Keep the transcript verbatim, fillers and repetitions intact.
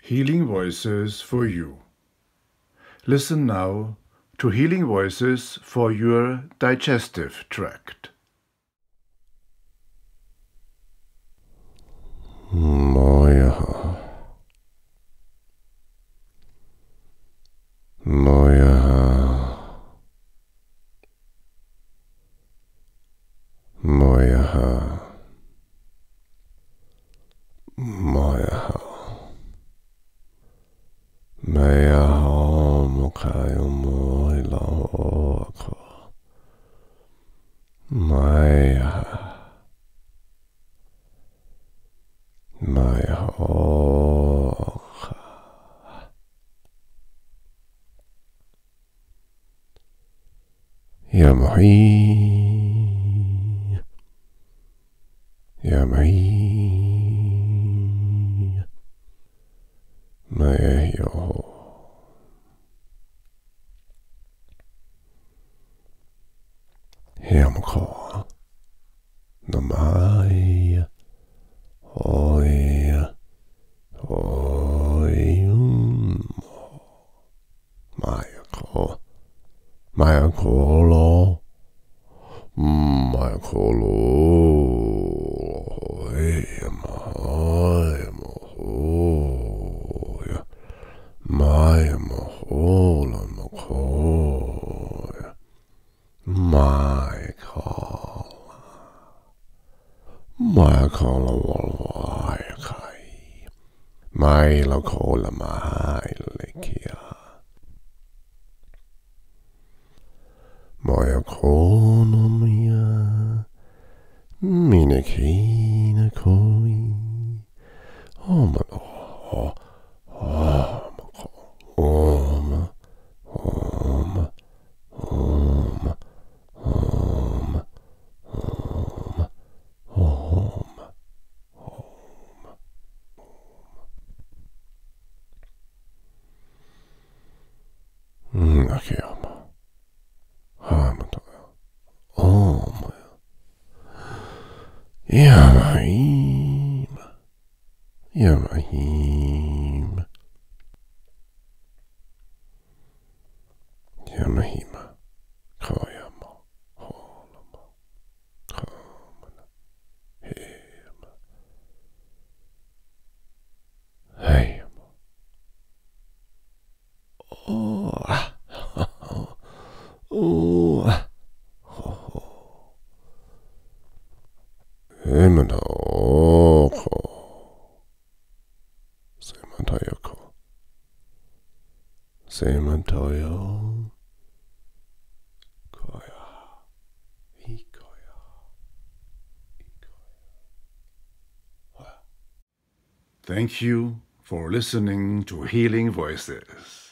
Healing Voices for you. Listen now to healing voices for your digestive tract. Moja. Moja. Moja. Moja. Meja mokayo moila oko. Meja. Meja oka. Yamhi. Yamhi. Mejo. Hemko. Namai. Oi. Oi. Mayako. Mayakolo. Mayakolo. Ema. Ema. Maya mahola makoya. My call. My call walwaikai. My la cola my likia. My economia. Minikina koi. Oh my oh. Oh. Om, om, om, om, om, om, om, om. Okej, om. Hamatoja. Om. Yamahim. Yamahim. Yamahima, Koyama, Holama, Kamana, Hema, Hema. Oh, oh, oh, Hemano, Semantoyoko, Semantoyo. Thank you for listening to Healing Voices.